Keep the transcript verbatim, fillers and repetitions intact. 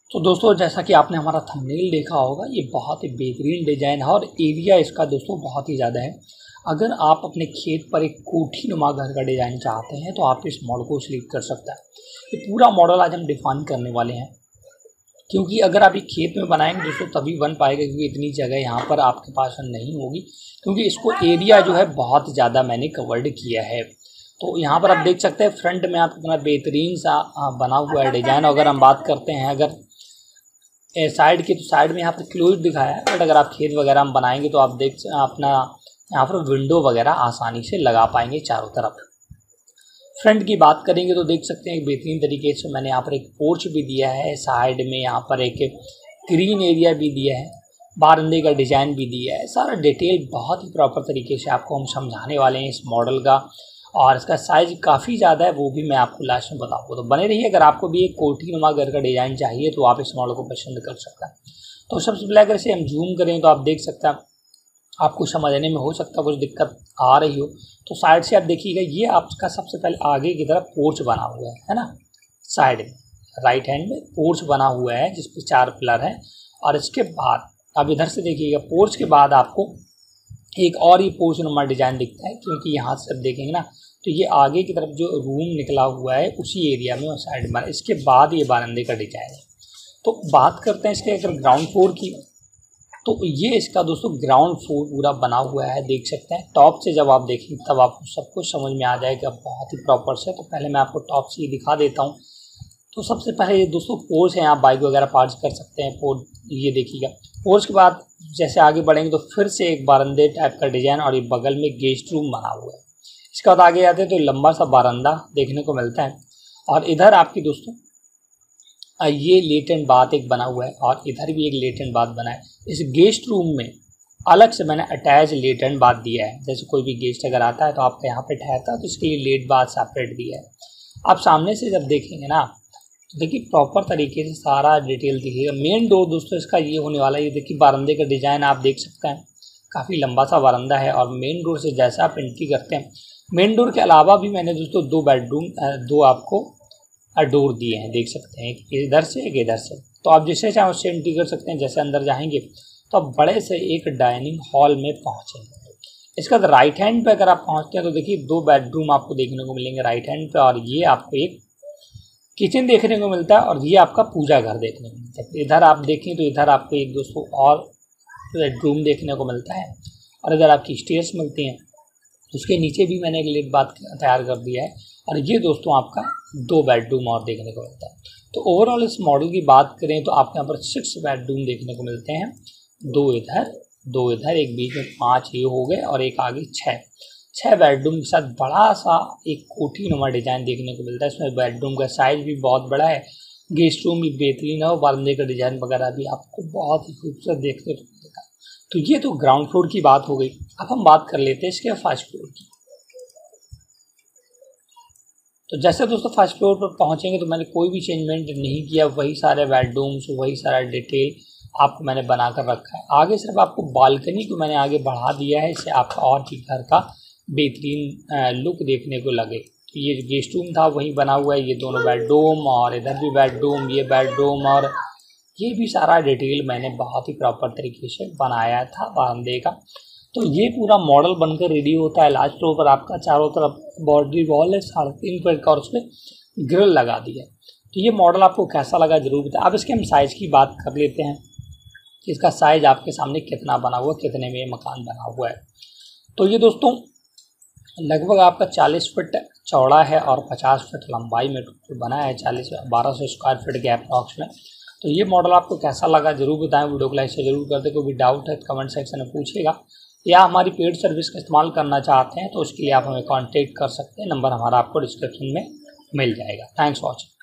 तो दोस्तों जैसा कि आपने हमारा थंबनेल देखा होगा, ये बहुत ही बेहतरीन डिज़ाइन है और एरिया इसका दोस्तों बहुत ही ज़्यादा है। अगर आप अपने खेत पर एक कोठी नुमा घर का डिज़ाइन चाहते हैं तो आप इस मॉडल को सिलेक्ट कर सकते हैं। ये पूरा मॉडल आज हम डिफाइन करने वाले हैं, क्योंकि अगर आप ये खेत में बनाएंगे दोस्तों तभी बन पाएगा, क्योंकि इतनी जगह यहाँ पर आपके पास नहीं होगी, क्योंकि इसको एरिया जो है बहुत ज़्यादा मैंने कवर्ड किया है। तो यहाँ पर आप देख सकते हैं फ्रंट में आप कितना बेहतरीन सा बना हुआ है डिज़ाइन। अगर हम बात करते हैं अगर साइड की, तो साइड में यहाँ पर क्लोज दिखाया है, बट अगर आप खेत वगैरह हम बनाएंगे तो आप देख अपना यहाँ पर विंडो वगैरह आसानी से लगा पाएंगे चारों तरफ। फ्रंट की बात करेंगे तो देख सकते हैं एक बेहतरीन तरीके से मैंने यहाँ पर एक पोर्च भी दिया है, साइड में यहाँ पर एक ग्रीन एरिया भी दिया है, बारंदे का डिज़ाइन भी दिया है। सारा डिटेल बहुत ही प्रॉपर तरीके से आपको हम समझाने वाले हैं इस मॉडल का, और इसका साइज़ काफ़ी ज़्यादा है, वो भी मैं आपको लास्ट में बताऊँगा। तो बने रहिए। अगर आपको भी एक कोठी नुमा घर का डिज़ाइन चाहिए तो आप इस मॉडल को पसंद कर सकते हैं। तो सबसे पहले अगर इसे हम जूम करें तो आप देख सकते हैं, आपको समझने में हो सकता है कुछ दिक्कत आ रही हो। तो साइड से आप देखिएगा, ये आपका सबसे पहले आगे की तरफ पोर्च बना हुआ है है ना, साइड में राइट हैंड में पोर्च बना हुआ है जिस पे चार पिलर हैं। और इसके बाद आप इधर से देखिएगा, पोर्च के बाद आपको एक और ही पोर्च नुमा डिज़ाइन दिखता है, क्योंकि यहाँ से आप देखेंगे ना तो ये आगे की तरफ जो रूम निकला हुआ है उसी एरिया में और साइड में। इसके बाद ये बारंदे का डिज़ाइन है। तो बात करते हैं इसके अगर ग्राउंड फ्लोर की, तो ये इसका दोस्तों ग्राउंड फ्लोर पूरा बना हुआ है, देख सकते हैं। टॉप से जब आप देखेंगे तब आपको सब कुछ समझ में आ जाएगा बहुत ही प्रॉपर से। तो पहले मैं आपको टॉप से ये दिखा देता हूँ। तो सबसे पहले ये दोस्तों पोर्च है, आप बाइक वगैरह पार्क कर सकते हैं। पोर्च ये देखिएगा। पोर्च के बाद जैसे आगे बढ़ेंगे तो फिर से एक बारंदे टाइप का डिज़ाइन, और ये बगल में गेस्ट रूम बना हुआ है। इसके बाद आगे जाते हैं तो लंबा सा बारंदा देखने को मिलता है, और इधर आपकी दोस्तों ये लेटेंट बाथ एक बना हुआ है, और इधर भी एक लेटेंट बाथ बना है। इस गेस्ट रूम में अलग से मैंने अटैच लेटेंट बाथ दिया है। जैसे कोई भी गेस्ट अगर आता है तो आपका यहाँ पे ठहरता है तो इसके लिए लेट बाथ सेपरेट दिया है। आप सामने से जब देखेंगे ना तो देखिए प्रॉपर तरीके से सारा डिटेल दिखेगा। मेन डोर दोस्तों इसका ये होने वाला है, ये देखिए बारंदे का डिज़ाइन आप देख सकते हैं, काफ़ी लंबा सा बारंदा है। और मेन डोर से जैसा आप एंट्री करते हैं, मेन डोर के अलावा भी मैंने दोस्तों दो बेडरूम दो आपको डोर दिए हैं, देख सकते हैं, एक इधर से एक इधर से। तो आप जैसे चाहें उससे एंट्री कर सकते हैं। जैसे अंदर जाएंगे तो आप बड़े से एक डाइनिंग हॉल में पहुँचेंगे। इसका राइट हैंड पे अगर आप पहुँचते हैं तो देखिए दो बेडरूम आपको देखने को मिलेंगे राइट हैंड पे, और ये आपको एक किचन देखने को मिलता है, और ये आपका पूजा घर देखने को मिलता है। इधर आप देखें तो इधर आपको एक दोस्तों और बेडरूम देखने को मिलता है, और इधर आपकी स्टेयर्स मिलती हैं। उसके नीचे भी मैंने एक लेट बाथ तैयार कर दिया है, और ये दोस्तों आपका दो बेडरूम और देखने को मिलता है। तो ओवरऑल इस मॉडल की बात करें तो आपको यहाँ पर सिक्स बेडरूम देखने को मिलते हैं, दो इधर दो इधर, एक बीच में पाँच ये हो गए, और एक आगे छः छः बेडरूम के साथ बड़ा सा एक कोठी नुमा डिज़ाइन देखने को मिलता है। इसमें बेडरूम का साइज़ भी बहुत बड़ा है, गेस्ट रूम भी बेहतरीन है, और बारंदे का डिज़ाइन वगैरह भी आपको बहुत ही खूबसूरत देखने को मिलेगा। तो ये तो ग्राउंड फ्लोर की बात हो गई। अब हम बात कर लेते हैं इसके फर्स्ट फ्लोर की। तो जैसे दोस्तों फर्स्ट फ्लोर पर पहुंचेंगे तो मैंने कोई भी चेंजमेंट नहीं किया, वही सारे बेडरूम्स वही सारा डिटेल आपको मैंने बना कर रखा है। आगे सिर्फ आपको बालकनी को मैंने आगे बढ़ा दिया है, इससे आपका और भी घर का बेहतरीन लुक देखने को लगे। तो ये गेस्ट रूम था वही बना हुआ है, ये दोनों बेडरूम, और इधर भी बेडरूम, ये बेडरूम, और ये भी सारा डिटेल मैंने बहुत ही प्रॉपर तरीके से बनाया था बारंदे का। तो ये पूरा मॉडल बनकर रेडी होता है। लास्ट फ्लोर पर आपका चारों तरफ बाउंड्री वॉल है साढ़े तीन फीट का, और उसमें ग्रिल लगा दी है। तो ये मॉडल आपको कैसा लगा जरूर बताएं। अब इसके हम साइज़ की बात कर लेते हैं, इसका साइज़ आपके सामने कितना बना हुआ, कितने में ये मकान बना हुआ है। तो ये दोस्तों लगभग आपका चालीस फीट चौड़ा है और पचास फीट लंबाई में टोटल बना है, चालीस बारह सौ स्क्वायर फीट के अप्रॉक्स में। तो ये मॉडल आपको कैसा लगा जरूर बताएं। वीडियो को लाइक से जरूर कर दें। कोई भी डाउट है तो कमेंट सेक्शन में पूछिएगा, या हमारी पेड सर्विस का इस्तेमाल करना चाहते हैं तो उसके लिए आप हमें कांटेक्ट कर सकते हैं। नंबर हमारा आपको डिस्क्रिप्शन में मिल जाएगा। Thanks for watching.